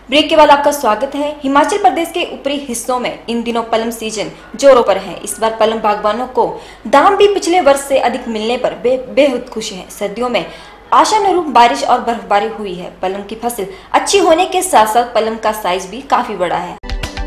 Break के बाद आपका स्वागत है। हिमाचल प्रदेश के ऊपरी हिस्सों में इन दिनों पलम सीजन जोरों पर है। इस बार पलम बागवानों को दाम भी पिछले वर्ष से अधिक मिलने पर बेहद खुश हैं। सर्दियों में आशानुरूप बारिश और बर्फबारी हुई है। पलम की फसल अच्छी होने के साथ साथ पलम का साइज भी काफी बड़ा है।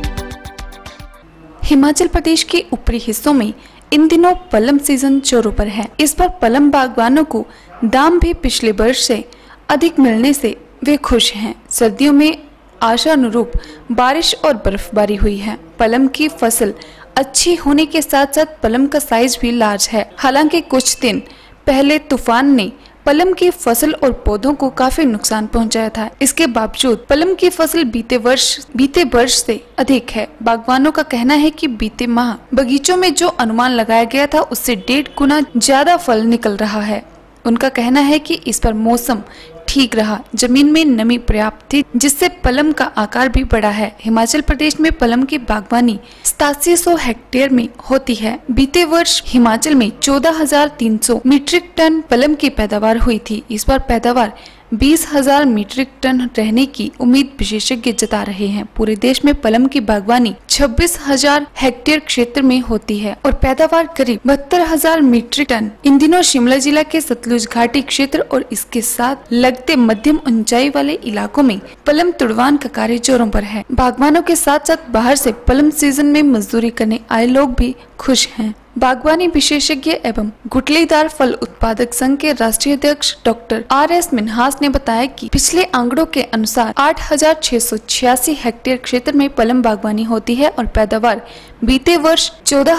हिमाचल प्रदेश के ऊपरी हिस्सों में इन दिनों पलम सीजन जोरों पर है। इस बार पलम बागवानों को दाम भी पिछले वर्ष से अधिक मिलने से वे खुश हैं। सर्दियों में आशानुरूप बारिश और बर्फबारी हुई है। पलम की फसल अच्छी होने के साथ साथ पलम का साइज भी लार्ज है। हालांकि कुछ दिन पहले तूफान ने पलम की फसल और पौधों को काफी नुकसान पहुंचाया था। इसके बावजूद पलम की फसल बीते वर्ष से अधिक है। बागवानों का कहना है कि बीते माह बगीचों में जो अनुमान लगाया गया था उससे 1.5 गुना ज्यादा फल निकल रहा है। उनका कहना है कि इस पर मौसम ठीक रहा, जमीन में नमी पर्याप्त थी, जिससे पलम का आकार भी बड़ा है। हिमाचल प्रदेश में पलम की बागवानी 8700 हेक्टेयर में होती है। बीते वर्ष हिमाचल में 14,300 मीट्रिक टन पलम की पैदावार हुई थी। इस बार पैदावार 20,000 मीट्रिक टन रहने की उम्मीद विशेषज्ञ जता रहे हैं। पूरे देश में पलम की बागवानी 26,000 हेक्टेयर क्षेत्र में होती है और पैदावार करीब 72,000 मीट्रिक टन। इन दिनों शिमला जिला के सतलुज घाटी क्षेत्र और इसके साथ लगते मध्यम ऊंचाई वाले इलाकों में पलम तुड़वान का कार्य जोरों पर है। बागवानों के साथ साथ बाहर से पलम सीजन में मजदूरी करने आए लोग भी खुश हैं। बागवानी विशेषज्ञ एवं गुठलीदार फल उत्पादक संघ के राष्ट्रीय अध्यक्ष डॉक्टर R.S. मिन्हास ने बताया कि पिछले आंकड़ों के अनुसार 8,686 हेक्टेयर क्षेत्र में पलम बागवानी होती है और पैदावार बीते वर्ष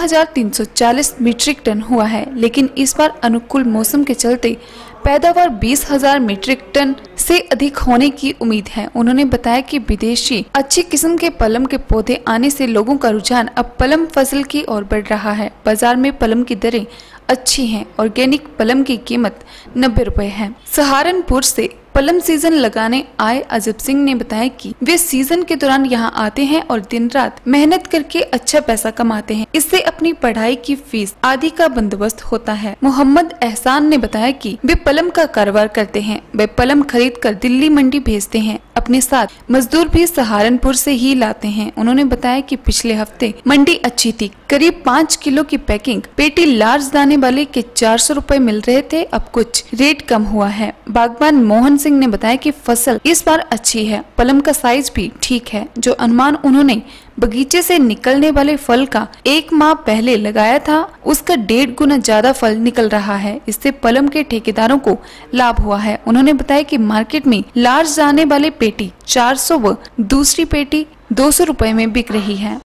14,340 मीट्रिक टन हुआ है। लेकिन इस बार अनुकूल मौसम के चलते पैदावार 20,000 मीट्रिक टन से अधिक होने की उम्मीद है। उन्होंने बताया कि विदेशी अच्छी किस्म के पलम के पौधे आने से लोगों का रुझान अब पलम फसल की ओर बढ़ रहा है। बाजार में पलम की दरें अच्छी हैं। ऑर्गेनिक पलम की कीमत 90 रुपए है। सहारनपुर से पलम सीजन लगाने आए अजब सिंह ने बताया कि वे सीजन के दौरान यहां आते हैं और दिन रात मेहनत करके अच्छा पैसा कमाते हैं। इससे अपनी पढ़ाई की फीस आदि का बंदोबस्त होता है। मोहम्मद एहसान ने बताया कि वे पलम का कारोबार करते हैं। वे पलम खरीद कर दिल्ली मंडी भेजते हैं। अपने साथ मजदूर भी सहारनपुर से ही लाते हैं। उन्होंने बताया कि पिछले हफ्ते मंडी अच्छी थी। करीब 5 किलो की पैकिंग पेटी लार्ज दाने वाले के 400 रुपए मिल रहे थे। अब कुछ रेट कम हुआ है। बागवान मोहन सिंह ने बताया कि फसल इस बार अच्छी है। पलम का साइज भी ठीक है। जो अनुमान उन्होंने बगीचे से निकलने वाले फल का 1 माह पहले लगाया था उसका 1.5 गुना ज्यादा फल निकल रहा है। इससे पलम के ठेकेदारों को लाभ हुआ है। उन्होंने बताया कि मार्केट में लार्ज दाने वाले पेटी 400 व दूसरी पेटी 200 रुपए में बिक रही है।